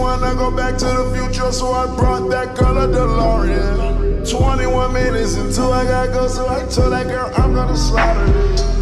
wanna go back to the future, so I brought that girl a DeLorean. 21 minutes until I gotta go, so I told that girl I'm gonna slaughter it.